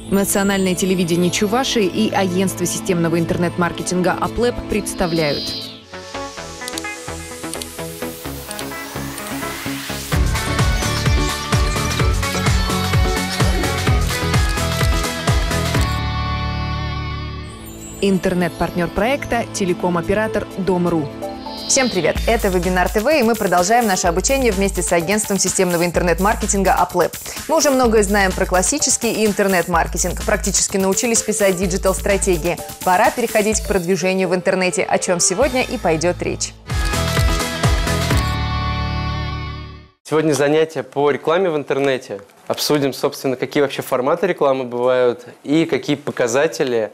Национальное телевидение Чувашии и агентство системного интернет-маркетинга «Аплэп» представляют. Интернет-партнер проекта «Телеком-оператор Дом.ру». Всем привет! Это Вебинар ТВ, и мы продолжаем наше обучение вместе с агентством системного интернет-маркетинга «Аплэп». Мы уже многое знаем про классический и интернет-маркетинг. Практически научились писать диджитал-стратегии. Пора переходить к продвижению в интернете, о чем сегодня и пойдет речь. Сегодня занятие по рекламе в интернете. Обсудим, собственно, какие вообще форматы рекламы бывают и какие показатели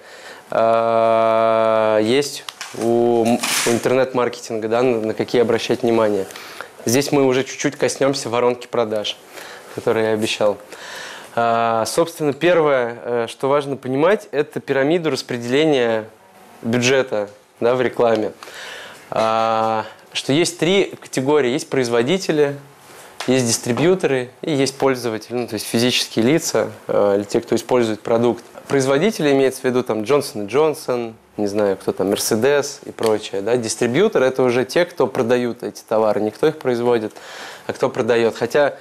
есть у интернет-маркетинга, да, на какие обращать внимание. Здесь мы уже чуть-чуть коснемся воронки продаж, которые я обещал. Собственно, первое, что важно понимать, это пирамиду распределения бюджета, да, в рекламе. Что есть три категории. Есть производители, есть дистрибьюторы и есть пользователи, ну, то есть физические лица, или те, кто использует продукт. Производители имеется в виду там Johnson & Johnson, не знаю, кто там, Mercedes и прочее. Да? Дистрибьютор – это уже те, кто продают эти товары. Не кто их производит, а кто продает. Хотя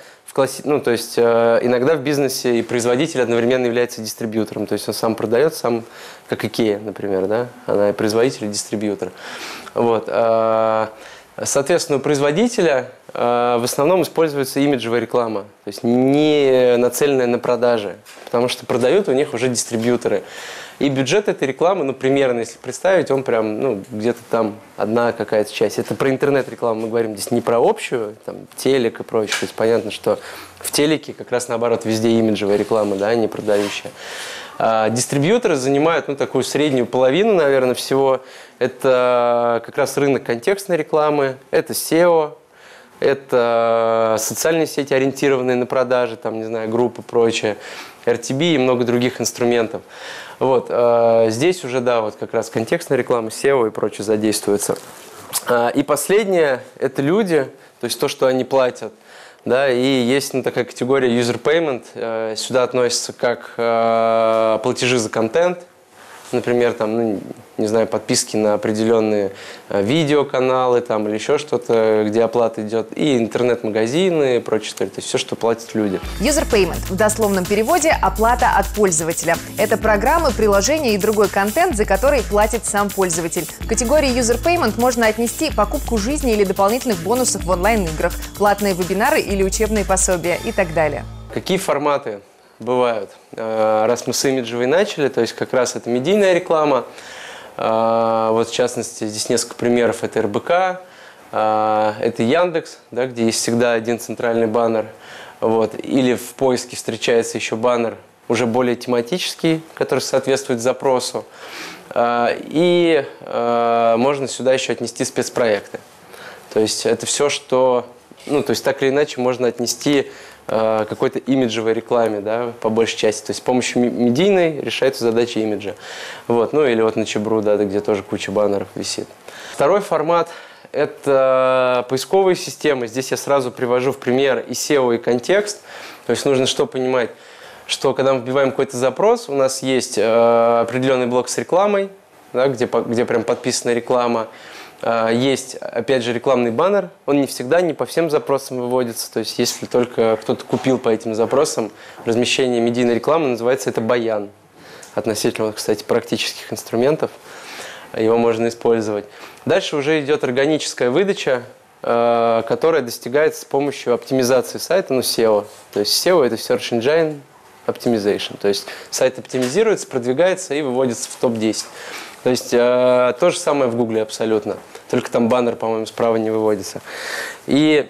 иногда в бизнесе и производитель одновременно является дистрибьютором. То есть он сам продает, сам, как IKEA, например, да? Она и производитель, и дистрибьютор. Вот. Соответственно, у производителя в основном используется имиджевая реклама, то есть не нацеленная на продажи, потому что продают у них уже дистрибьюторы. И бюджет этой рекламы, ну, примерно, если представить, он прям, ну, где-то там одна какая-то часть. Это про интернет-рекламу мы говорим здесь, не про общую, там, телек и прочее. То есть понятно, что в телеке как раз наоборот везде имиджевая реклама, да, не продающая. Дистрибьюторы занимают, ну, такую среднюю половину, наверное, всего. Это как раз рынок контекстной рекламы, это SEO, это социальные сети, ориентированные на продажи, там, не знаю, группы, прочее, RTB и много других инструментов. Вот, здесь уже, да, вот как раз контекстная реклама, SEO и прочее задействуется. И последнее – это люди, то есть то, что они платят. Да, и есть, ну, такая категория user payment, сюда относится как платежи за контент, например, там, ну, не знаю, подписки на определенные видеоканалы там, или еще что-то, где оплата идет, и интернет-магазины и прочее, то есть все, что платят люди. User payment в дословном переводе – оплата от пользователя. Это программы, приложения и другой контент, за который платит сам пользователь. В категории user payment можно отнести покупку жизни или дополнительных бонусов в онлайн-играх, платные вебинары или учебные пособия и так далее. Какие форматы бывают? Раз мы с имиджевой начали, то есть как раз это медийная реклама. Вот в частности, здесь несколько примеров. Это РБК, это Яндекс, да, где есть всегда один центральный баннер. Вот. Или в поиске встречается еще баннер уже более тематический, который соответствует запросу. И можно сюда еще отнести спецпроекты. То есть это все, что, ну, то есть так или иначе можно отнести какой-то имиджевой рекламе, да, по большей части. То есть с помощью медийной решаются задачи имиджа. Вот. Ну или вот на Чебру, да, где тоже куча баннеров висит. Второй формат – это поисковые системы. Здесь я сразу привожу в пример и SEO, и контекст. То есть нужно что понимать, что когда мы вбиваем какой-то запрос, у нас есть определенный блок с рекламой, да, где прям подписана реклама. Есть, опять же, рекламный баннер, он не всегда, не по всем запросам выводится, то есть если только кто-то купил по этим запросам размещение медийной рекламы, называется это баян, относительно, кстати, практических инструментов, его можно использовать. Дальше уже идет органическая выдача, которая достигается с помощью оптимизации сайта, ну, SEO, то есть SEO – это Search Engine Optimization, то есть сайт оптимизируется, продвигается и выводится в топ-10. То есть то же самое в Гугле абсолютно, только там баннер, по-моему, справа не выводится. И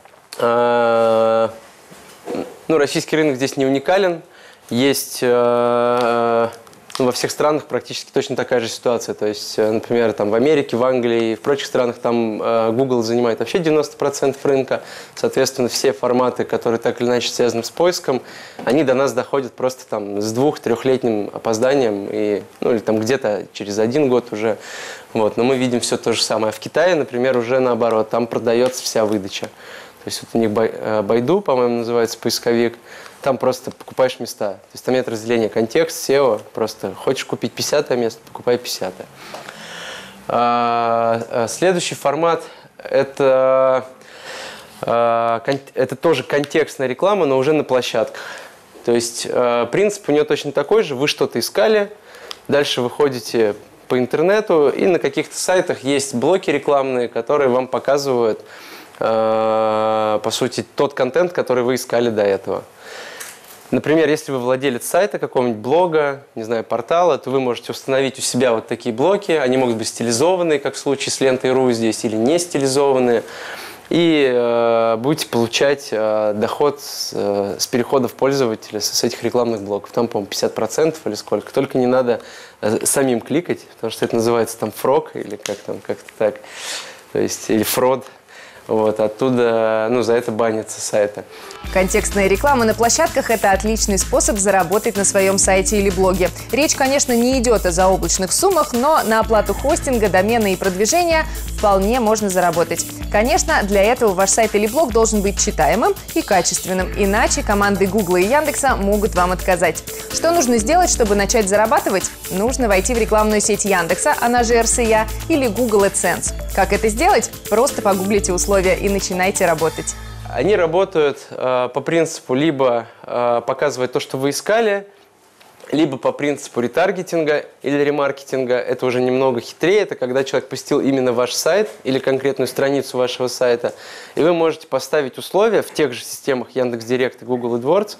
российский рынок здесь не уникален, есть во всех странах практически точно такая же ситуация. То есть, например, там в Америке, в Англии и в прочих странах там Google занимает вообще 90% рынка. Соответственно, все форматы, которые так или иначе связаны с поиском, они до нас доходят просто там с 2-3-летним опозданием, ну или там где-то через 1 год уже. Вот. Но мы видим все то же самое. А в Китае, например, уже наоборот, там продается вся выдача. То есть вот у них Байду, по-моему, называется поисковик. там просто покупаешь места. То есть там нет разделения контекст, SEO, просто хочешь купить 50-е место, покупай 50-е. Следующий формат – это тоже контекстная реклама, но уже на площадках. То есть принцип у нее точно такой же. Вы что-то искали, дальше вы ходите по интернету, и на каких-то сайтах есть блоки рекламные, которые вам показывают, по сути, тот контент, который вы искали до этого. Например, если вы владелец сайта, какого-нибудь блога, не знаю, портала, то вы можете установить у себя вот такие блоки. Они могут быть стилизованные, как в случае с лентой.ру здесь, или не стилизованные. И будете получать доход с переходов пользователя с этих рекламных блоков. Там, по-моему, 50% или сколько. Только не надо самим кликать, потому что это называется там фрог или как-то так. То есть, или фрод. Вот, оттуда, за это банятся сайты. Контекстная реклама на площадках – это отличный способ заработать на своем сайте или блоге. Речь, конечно, не идет о заоблачных суммах, но на оплату хостинга, домена и продвижения вполне можно заработать. Конечно, для этого ваш сайт или блог должен быть читаемым и качественным, иначе команды Гугла и Яндекса могут вам отказать. Что нужно сделать, чтобы начать зарабатывать? Нужно войти в рекламную сеть Яндекса, она же РСЯ, или Google AdSense. Как это сделать? Просто погуглите условия и начинайте работать. Они работают по принципу либо показывать то, что вы искали, либо по принципу ретаргетинга или ремаркетинга. Это уже немного хитрее. Это когда человек посетил именно ваш сайт или конкретную страницу вашего сайта. И вы можете поставить условия в тех же системах Яндекс.Директ и Google AdWords,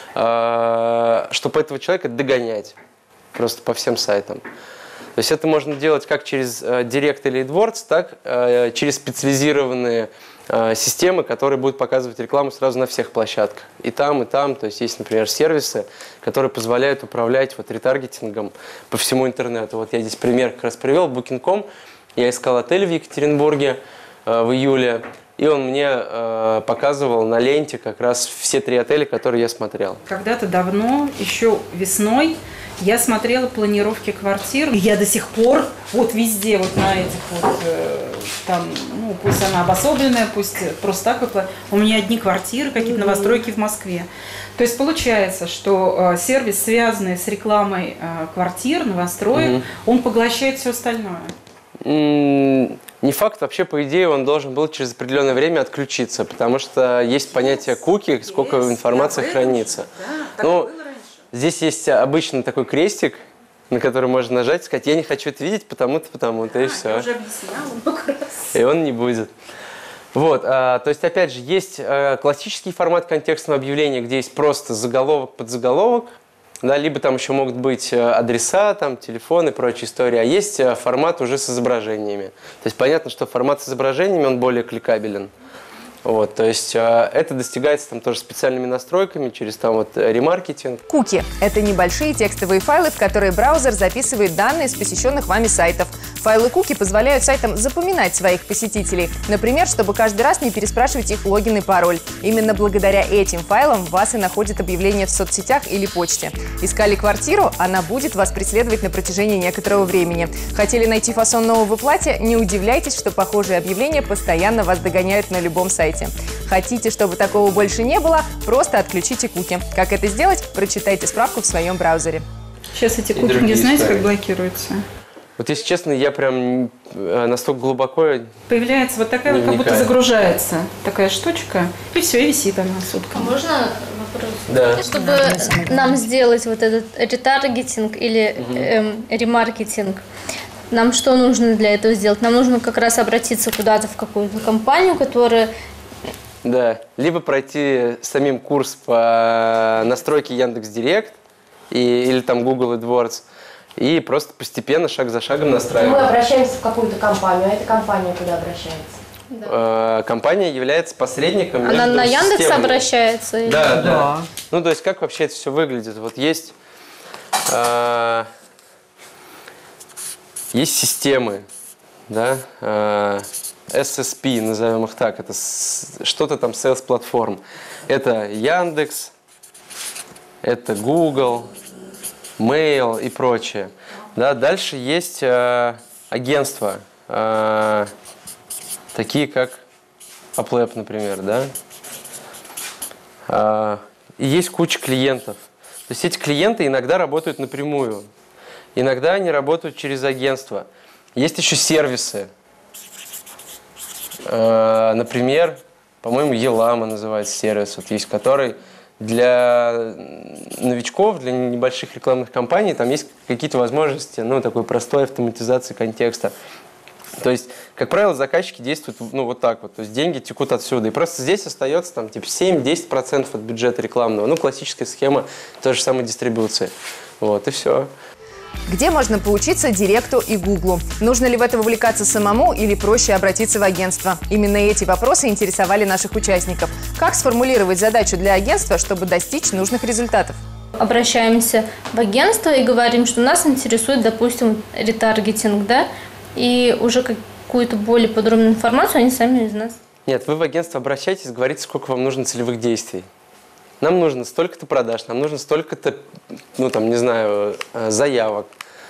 чтобы этого человека догонять просто по всем сайтам. То есть это можно делать как через Директ или AdWords, так через специализированные системы, которые будут показывать рекламу сразу на всех площадках. И там, и там. То есть есть, например, сервисы, которые позволяют управлять ретаргетингом по всему интернету. Вот я здесь пример как раз привел. Booking.com. Я искал отель в Екатеринбурге в июле. И он мне показывал на ленте как раз все 3 отеля, которые я смотрел. Когда-то давно, еще весной, я смотрела планировки квартир. И я до сих пор вот везде, вот на этих вот, там, пусть она обособленная, пусть просто так, у меня одни квартиры, какие-то новостройки в Москве. То есть получается, что сервис, связанный с рекламой квартир, новостроек, он поглощает все остальное. Не факт, вообще, по идее, он должен был через определенное время отключиться, потому что есть понятие куки, сколько информации хранится. Да, здесь есть обычно такой крестик, на который можно нажать и сказать: я не хочу это видеть, потому-то, потому-то, и все. Я уже объясняла много раз. И он не будет. Вот, то есть, опять же, есть классический формат контекстного объявления, где есть просто заголовок, подзаголовок, да, либо там еще могут быть адреса, там, телефоны и прочие истории, а есть формат уже с изображениями. То есть понятно, что формат с изображениями, он более кликабелен. Вот, то есть это достигается там тоже специальными настройками через там вот ремаркетинг. Куки – это небольшие текстовые файлы, в которые браузер записывает данные с посещенных вами сайтов. Файлы куки позволяют сайтам запоминать своих посетителей. Например, чтобы каждый раз не переспрашивать их логин и пароль. Именно благодаря этим файлам вас и находят объявления в соцсетях или почте. Искали квартиру? Она будет вас преследовать на протяжении некоторого времени. Хотели найти фасон нового платья? Не удивляйтесь, что похожие объявления постоянно вас догоняют на любом сайте. Хотите, чтобы такого больше не было? Просто отключите куки. Как это сделать? Прочитайте справку в своем браузере. Сейчас эти куки не знаете, как блокируются? Вот если честно, я прям настолько глубоко... Появляется вот такая, вот, как будто загружается такая штучка, и все, и висит она сутками. Можно вопрос? Да. Чтобы нам сделать вот этот ретаргетинг или ремаркетинг, нам что нужно для этого сделать? Нам нужно как раз обратиться куда-то в какую-то компанию, которая... Да, либо пройти самим курс по настройке Яндекс.Директ или там Google AdWords, и просто постепенно, шаг за шагом настраивать. Мы обращаемся в какую-то компанию, а эта компания куда обращается? Да. Компания является посредником между Она на Яндекс системами. обращается? Или... Да, да. Ну, то есть, как вообще это все выглядит? Вот есть системы, да, SSP, назовем их так, это что-то там sales платформ. Это Яндекс, это Google, Mail и прочее. Да, дальше есть агентства, такие как Аплэп, например, да. и есть куча клиентов. То есть эти клиенты иногда работают напрямую, иногда они работают через агентство. Есть еще сервисы. Например, по-моему, Елама называется сервис, вот есть, который для новичков, для небольших рекламных кампаний, там есть какие-то возможности, ну, такой простой автоматизации контекста. То есть, как правило, заказчики действуют, ну, вот так вот, то есть деньги текут отсюда. И просто здесь остается там типа 7-10% от бюджета рекламного. Ну, классическая схема той же самой дистрибуции. Вот, и все. Где можно поучиться Директу и Гуглу? Нужно ли в это вовлекаться самому или проще обратиться в агентство? Именно эти вопросы интересовали наших участников. Как сформулировать задачу для агентства, чтобы достичь нужных результатов? Обращаемся в агентство и говорим, что нас интересует, допустим, ретаргетинг, да, и уже какую-то более подробную информацию они сами из нас. Нет, вы в агентство обращайтесь, говорите, сколько вам нужно целевых действий. Нам нужно столько-то продаж, нам нужно столько-то, ну там, не знаю, заявок.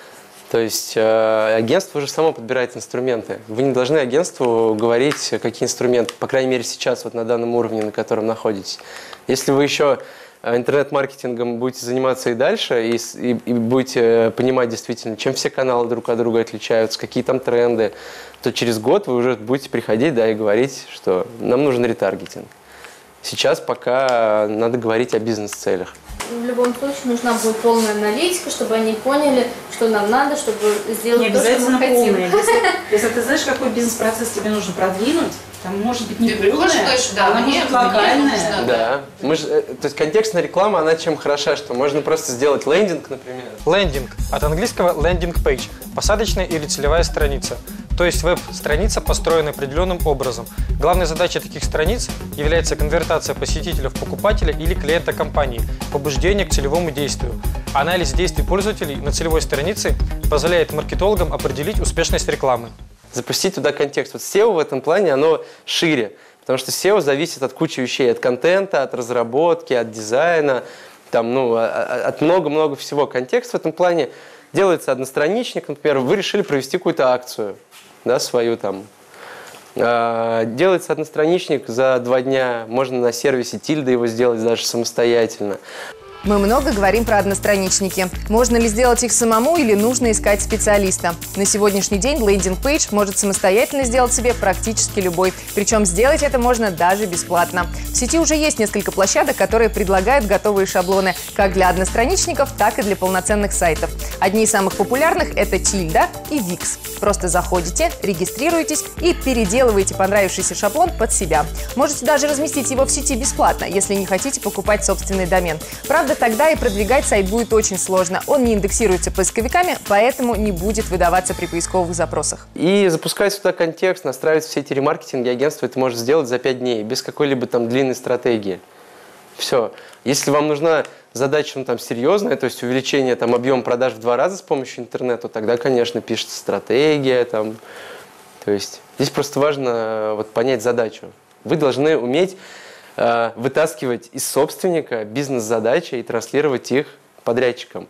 То есть агентство уже само подбирает инструменты. Вы не должны агентству говорить, какие инструменты, по крайней мере сейчас, вот на данном уровне, на котором находитесь. Если вы еще интернет-маркетингом будете заниматься и дальше, и будете понимать действительно, чем все каналы друг от друга отличаются, какие там тренды, то через год вы уже будете приходить, да, и говорить, что нам нужен ретаргетинг. Сейчас пока надо говорить о бизнес-целях. В любом случае нужна будет полная аналитика, чтобы они поняли, что нам надо, чтобы сделать то, что мы хотим. Полная. Если ты знаешь, какой бизнес-процесс тебе нужно продвинуть, там может быть не полная, да, она может быть локальная. Да. То есть контекстная реклама, она чем хороша, что можно просто сделать лендинг, например. Лендинг. От английского landing page. Посадочная или целевая страница. То есть веб-страница построена определенным образом. Главной задачей таких страниц является конвертация посетителя в покупателя или клиента компании, побуждение к целевому действию. Анализ действий пользователей на целевой странице позволяет маркетологам определить успешность рекламы. Запустить туда контекст. Вот SEO в этом плане, оно шире, потому что SEO зависит от кучи вещей, от контента, от разработки, от дизайна, там, ну, от много-много всего. Контекст в этом плане делается одностраничник, например, вы решили провести какую-то акцию, да, свою там. Делается одностраничник за 2 дня, можно на сервисе Tilda его сделать даже самостоятельно. Мы много говорим про одностраничники. Можно ли сделать их самому или нужно искать специалиста? На сегодняшний день лендинг-пейдж может самостоятельно сделать себе практически любой. Причем сделать это можно даже бесплатно. В сети уже есть несколько площадок, которые предлагают готовые шаблоны как для одностраничников, так и для полноценных сайтов. Одни из самых популярных – это Tilda и Wix. Просто заходите, регистрируетесь и переделываете понравившийся шаблон под себя. Можете даже разместить его в сети бесплатно, если не хотите покупать собственный домен. Правда, тогда и продвигать сайт будет очень сложно. Он не индексируется поисковиками, поэтому не будет выдаваться при поисковых запросах. И запускать сюда контекст, настраивать все эти ремаркетинги, агентство это может сделать за 5 дней, без какой-либо там длинной стратегии. Все. Если вам нужна задача, ну, там, серьезная, то есть увеличение там, объема продаж в 2 раза с помощью интернета, тогда, конечно, пишется стратегия. Там. То есть здесь просто важно вот, понять задачу. Вы должны уметь вытаскивать из собственника бизнес-задачи и транслировать их подрядчикам.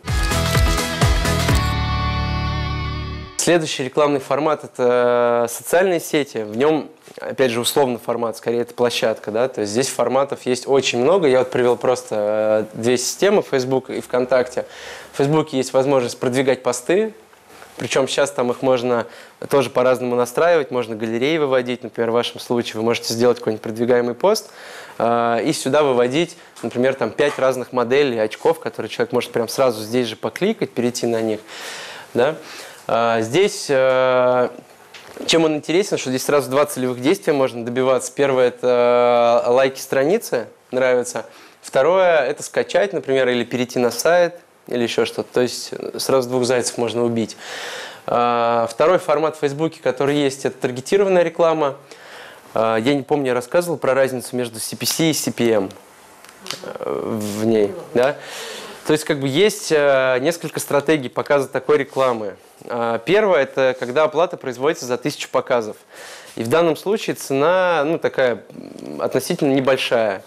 Следующий рекламный формат – это социальные сети. В нем, опять же, условный формат, скорее это площадка. Да? То есть здесь форматов есть очень много. Я вот привел просто 2 системы – Facebook и ВКонтакте. В Facebook есть возможность продвигать посты. Причем сейчас там их можно тоже по-разному настраивать, можно галереи выводить. Например, в вашем случае вы можете сделать какой-нибудь продвигаемый пост и сюда выводить, например, там 5 разных моделей очков, которые человек может прям сразу здесь же покликать, перейти на них. Да? Здесь, чем он интересен, что здесь сразу 2 целевых действия можно добиваться. Первое – это лайки страницы, нравится. Второе – это скачать, например, или перейти на сайт. Или еще что-то. То есть сразу 2 зайцев можно убить. Второй формат в Фейсбуке, который есть, это таргетированная реклама. Я не помню, я рассказывал про разницу между CPC и CPM в ней. Да? То есть как бы есть несколько стратегий показа такой рекламы. Первое – это когда оплата производится за 1000 показов. И в данном случае цена, ну, такая относительно небольшая.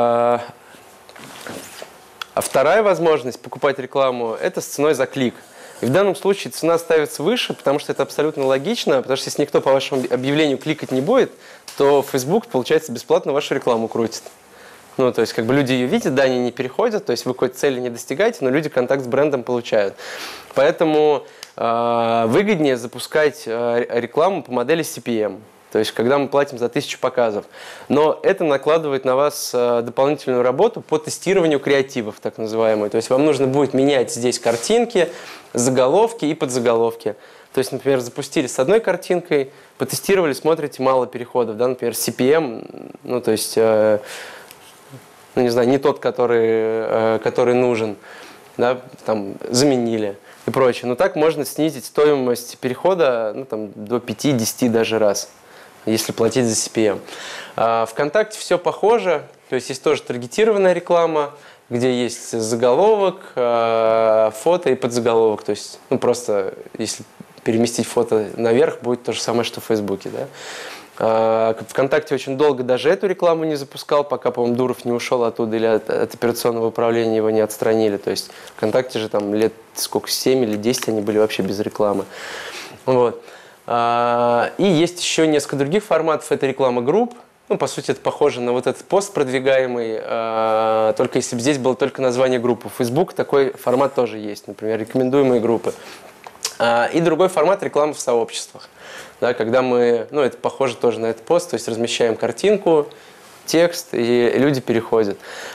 А вторая возможность покупать рекламу – это с ценой за клик. И в данном случае цена ставится выше, потому что это абсолютно логично, потому что если никто по вашему объявлению кликать не будет, то Facebook, получается, бесплатно вашу рекламу крутит. Ну, то есть, как бы люди ее видят, да, они не переходят, то есть вы какой-то цели не достигаете, но люди контакт с брендом получают. Поэтому выгоднее запускать рекламу по модели CPM. То есть, когда мы платим за 1000 показов. Но это накладывает на вас дополнительную работу по тестированию креативов, так называемой. То есть, вам нужно будет менять здесь картинки, заголовки и подзаголовки. То есть, например, запустили с одной картинкой, потестировали, смотрите, мало переходов, да, например, CPM, ну, то есть, ну, не знаю, не тот, который нужен, да, там, заменили и прочее. Но так можно снизить стоимость перехода, ну, там, до 5-10 даже раз, если платить за CPM. ВКонтакте все похоже, то есть есть тоже таргетированная реклама, где есть заголовок, фото и подзаголовок. То есть, ну, просто если переместить фото наверх, будет то же самое, что в Фейсбуке, да? ВКонтакте очень долго даже эту рекламу не запускал, пока, по-моему, Дуров не ушел оттуда или от операционного управления его не отстранили. То есть ВКонтакте же там лет сколько, 7 или 10 они были вообще без рекламы. Вот. И есть еще несколько других форматов. Это реклама групп. Ну, по сути, это похоже на вот этот пост продвигаемый, только если бы здесь было только название группы. В Facebook такой формат тоже есть, например, рекомендуемые группы. И другой формат — реклама в сообществах. Да, когда мы, ну, это похоже тоже на этот пост, то есть размещаем картинку, текст, и люди переходят.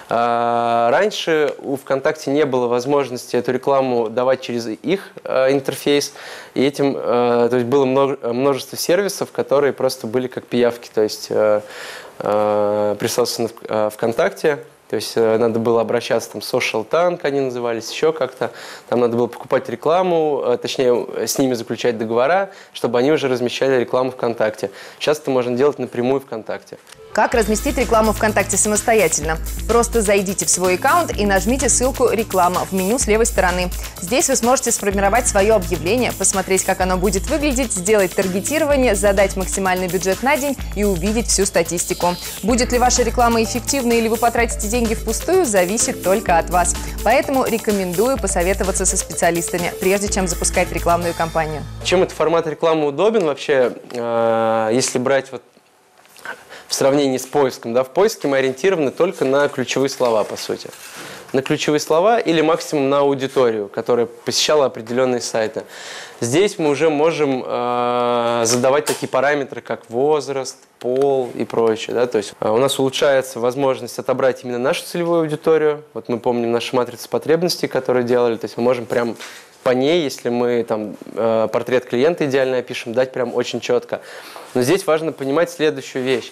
Раньше у ВКонтакте не было возможности эту рекламу давать через их интерфейс, и этим, то есть было множество сервисов, которые просто были как пиявки, то есть присутствовали на ВКонтакте. То есть надо было обращаться, там, Social Tank они назывались, еще как-то. Там надо было покупать рекламу, точнее, с ними заключать договора, чтобы они уже размещали рекламу ВКонтакте. Сейчас это можно делать напрямую ВКонтакте. Как разместить рекламу ВКонтакте самостоятельно? Просто зайдите в свой аккаунт и нажмите ссылку «Реклама» в меню с левой стороны. Здесь вы сможете сформировать свое объявление, посмотреть, как оно будет выглядеть, сделать таргетирование, задать максимальный бюджет на день и увидеть всю статистику. Будет ли ваша реклама эффективной или вы потратите деньги впустую, зависит только от вас. Поэтому рекомендую посоветоваться со специалистами, прежде чем запускать рекламную кампанию. Чем этот формат рекламы удобен вообще, если брать вот в сравнении с поиском, да, в поиске мы ориентированы только на ключевые слова, по сути. На ключевые слова или максимум на аудиторию, которая посещала определенные сайты. Здесь мы уже можем задавать такие параметры, как возраст, пол и прочее. Да? То есть у нас улучшается возможность отобрать именно нашу целевую аудиторию. Вот мы помним нашу матрицу потребностей, которую делали. То есть мы можем прям по ней, если мы там портрет клиента идеально опишем, дать прям очень четко. Но здесь важно понимать следующую вещь,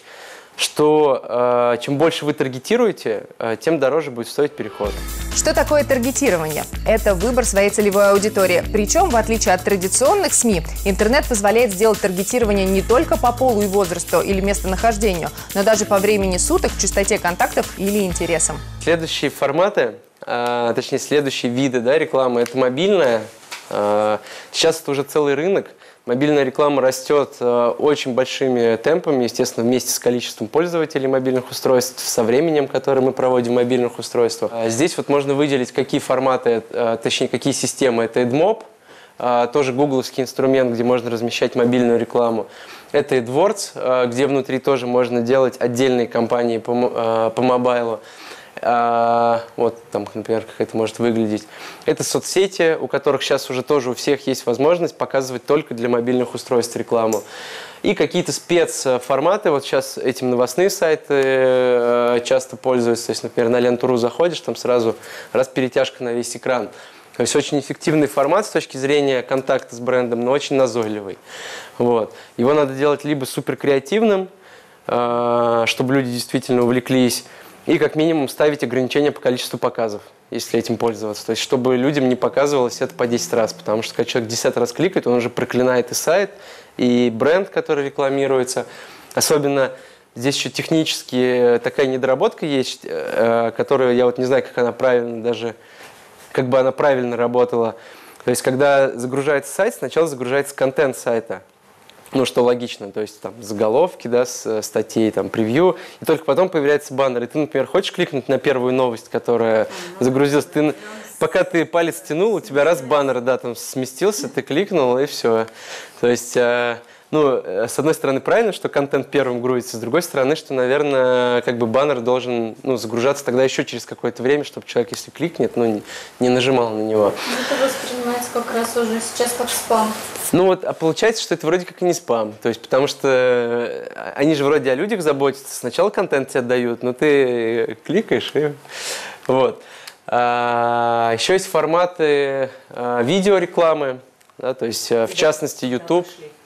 что чем больше вы таргетируете, тем дороже будет стоить переход. Что такое таргетирование? Это выбор своей целевой аудитории. Причем, в отличие от традиционных СМИ, интернет позволяет сделать таргетирование не только по полу и возрасту или местонахождению, но даже по времени суток, частоте контактов или интересам. Следующие форматы, точнее следующие виды, да, рекламы, это мобильная. Сейчас это уже целый рынок. Мобильная реклама растет очень большими темпами, естественно, вместе с количеством пользователей мобильных устройств, со временем, которое мы проводим в мобильных устройствах. Здесь вот можно выделить, какие форматы, точнее, какие системы. Это AdMob, тоже гугловский инструмент, где можно размещать мобильную рекламу. Это AdWords, где внутри тоже можно делать отдельные кампании по мобайлу. Вот там, например, как это может выглядеть. Это соцсети, у которых сейчас уже тоже у всех есть возможность показывать только для мобильных устройств рекламу. И какие-то спецформаты, вот сейчас этим новостные сайты часто пользуются. То есть, например, на Ленту.ру заходишь, там сразу раз перетяжка на весь экран. То есть очень эффективный формат с точки зрения контакта с брендом, но очень назойливый. Вот. Его надо делать либо супер креативным, чтобы люди действительно увлеклись, и как минимум ставить ограничения по количеству показов, если этим пользоваться. То есть, чтобы людям не показывалось это по 10 раз. Потому что, когда человек 10 раз кликает, он уже проклинает и сайт, и бренд, который рекламируется. Особенно здесь еще технически такая недоработка есть, которую я вот не знаю, как она правильно даже, как бы она правильно работала. То есть, когда загружается сайт, сначала загружается контент сайта. Ну, что логично, то есть там заголовки, да, с статей, там превью, и только потом появляется баннер. И ты, например, хочешь кликнуть на первую новость, которая загрузилась, пока ты палец тянул, у тебя раз баннер, да, там сместился, ты кликнул, и все. То есть, ну, с одной стороны, правильно, что контент первым грузится, с другой стороны, что, наверное, как бы баннер должен, ну, загружаться тогда еще через какое-то время, чтобы человек, если кликнет, ну, не нажимал на него. Это воспринимается как раз уже сейчас как спам. Ну вот, а получается, что это вроде как и не спам. То есть, потому что они же вроде о людях заботятся. Сначала контент тебе дают, но ты кликаешь и... Вот. Еще есть форматы видеорекламы, да, то есть, в частности, YouTube.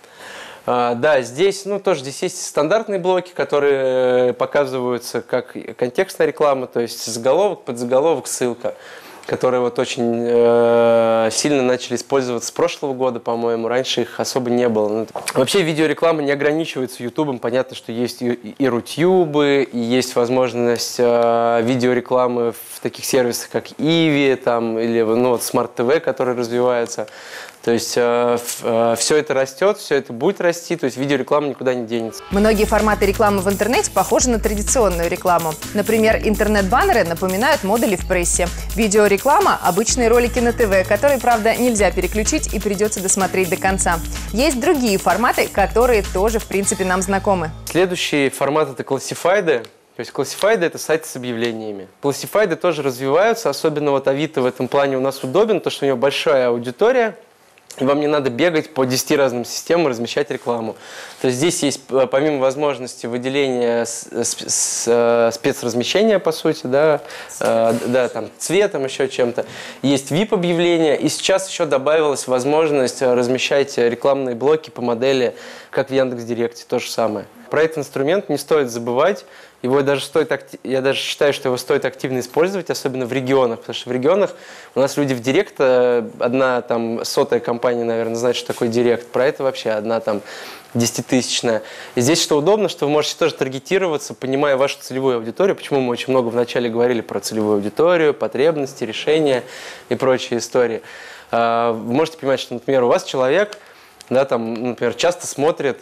Да, здесь, ну, тоже здесь есть стандартные блоки, которые показываются как контекстная реклама, то есть заголовок, подзаголовок, ссылка, которые вот очень сильно начали использоваться с прошлого года, по-моему. Раньше их особо не было. Вообще видеореклама не ограничивается Ютубом. Понятно, что есть и Рутюбы, и есть возможность видеорекламы в таких сервисах, как Иви, там, или ну, вот Smart TV, который развивается. То есть все это растет, все это будет расти, то есть видеореклама никуда не денется. Многие форматы рекламы в интернете похожи на традиционную рекламу. Например, интернет-баннеры напоминают модули в прессе. Видеореклама – обычные ролики на ТВ, которые, правда, нельзя переключить и придется досмотреть до конца. Есть другие форматы, которые тоже, в принципе, нам знакомы. Следующий формат – это классифайды. То есть классифайды – это сайты с объявлениями. Классифайды тоже развиваются, особенно вот Авито в этом плане у нас удобен, потому что у него большая аудитория. И вам не надо бегать по 10 разным системам, размещать рекламу. То есть здесь есть, помимо возможности выделения спецразмещения, по сути, да, да, там, цветом, еще чем-то, есть VIP-объявления. И сейчас еще добавилась возможность размещать рекламные блоки по модели, как в Яндекс.Директе, то же самое. Про этот инструмент не стоит забывать. Его даже я даже считаю, что его стоит активно использовать, особенно в регионах, потому что в регионах у нас люди в Директ, одна там 100-я компания, наверное, знает, что такое Директ, про это вообще одна там 10-тысячная. И здесь что удобно, что вы можете тоже таргетироваться, понимая вашу целевую аудиторию, почему мы очень много вначале говорили про целевую аудиторию, потребности, решения и прочие истории. Вы можете понимать, что, например, у вас человек, да, там, например, часто смотрит...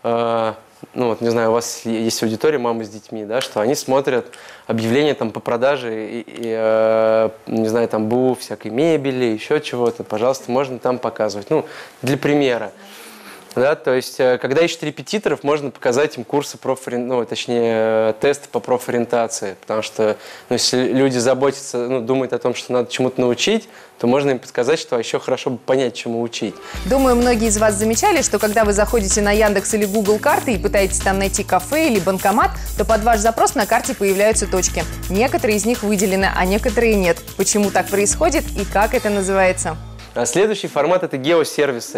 Ну вот, не знаю, у вас есть аудитория мамы с детьми, да, что они смотрят объявления там по продаже, не знаю, там БУ, всякой мебели, еще чего-то, пожалуйста, можно там показывать. Ну, для примера. Да, то есть, когда ищут репетиторов, можно показать им курсы точнее, тесты по профориентации, потому что, ну, если люди заботятся, ну, думают о том, что надо чему-то научить, то можно им подсказать, что еще хорошо бы понять, чему учить. Думаю, многие из вас замечали, что когда вы заходите на Яндекс или Google карты и пытаетесь там найти кафе или банкомат, то под ваш запрос на карте появляются точки. Некоторые из них выделены, а некоторые нет. Почему так происходит и как это называется? А следующий формат – это геосервисы.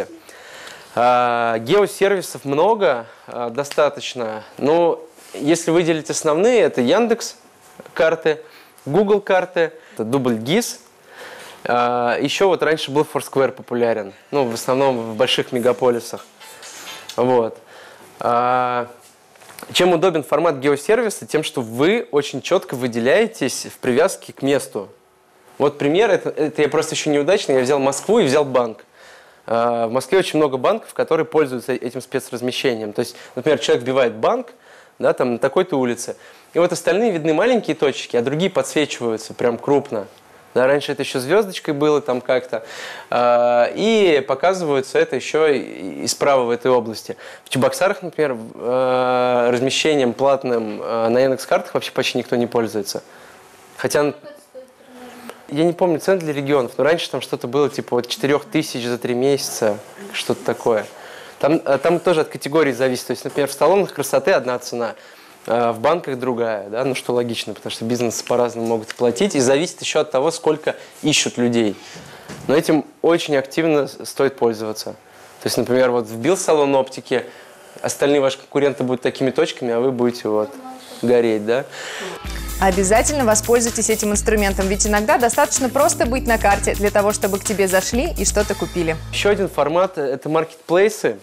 Геосервисов много, достаточно, но если выделить основные, это Яндекс карты, Google карты, это дубль ГИС. Еще вот раньше был Foursquare популярен, ну, в основном в больших мегаполисах. Вот. Чем удобен формат геосервиса? Тем, что вы очень четко выделяетесь в привязке к месту. Вот пример, это я просто еще неудачный, я взял Москву и взял банк. В Москве очень много банков, которые пользуются этим спецразмещением. То есть, например, человек вбивает банк, да, там, на такой-то улице, и вот остальные видны маленькие точки, а другие подсвечиваются прям крупно. Да, раньше это еще звездочкой было там как-то. И показываются это еще и справа в этой области. В Чебоксарах, например, размещением платным на Яндекс.Картах вообще почти никто не пользуется. Хотя... Я не помню цен для регионов, но раньше там что-то было типа вот 4000 за 3 месяца, что-то такое. Там тоже от категории зависит. То есть, например, в салонах красоты одна цена, в банках другая, да, ну что логично, потому что бизнесы по-разному могут платить, и зависит еще от того, сколько ищут людей. Но этим очень активно стоит пользоваться. То есть, например, вот вбил салон оптики, остальные ваши конкуренты будут такими точками, а вы будете вот гореть, да. Обязательно воспользуйтесь этим инструментом, ведь иногда достаточно просто быть на карте для того, чтобы к тебе зашли и что-то купили. Еще один формат – это маркетплейсы.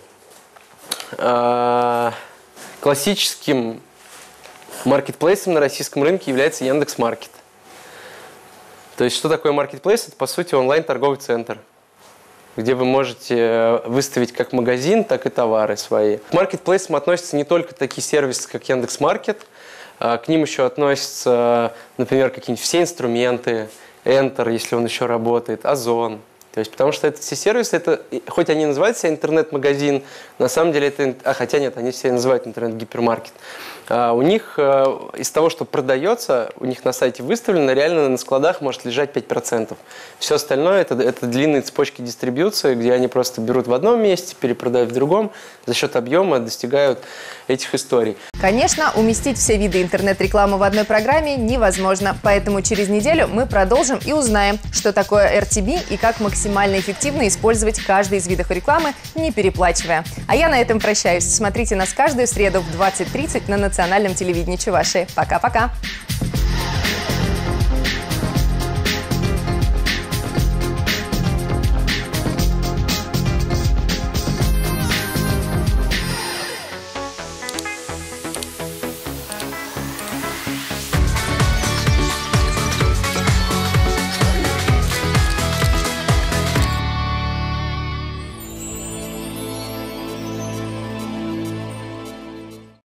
Классическим маркетплейсом на российском рынке является Яндекс.Маркет. То есть, что такое маркетплейс? Это, по сути, онлайн-торговый центр, где вы можете выставить как магазин, так и товары свои. К маркетплейсам относятся не только такие сервисы, как Яндекс.Маркет, к ним еще относятся, например, какие-нибудь все инструменты, Enter, если он еще работает, Озон. То есть, потому что это все сервисы, это, хоть они называют себя интернет-магазин, на самом деле это, хотя нет, они себя называют интернет-гипермаркет. У них из того, что продается, у них на сайте выставлено, реально на складах может лежать 5%. Все остальное это длинные цепочки дистрибьюции, где они просто берут в одном месте, перепродают в другом, за счет объема достигают этих историй. Конечно, уместить все виды интернет-рекламы в одной программе невозможно, поэтому через неделю мы продолжим и узнаем, что такое RTB и как максимально эффективно использовать каждый из видов рекламы, не переплачивая. А я на этом прощаюсь. Смотрите нас каждую среду в 20:30 на национальном телевидении Чувашии. Пока-пока!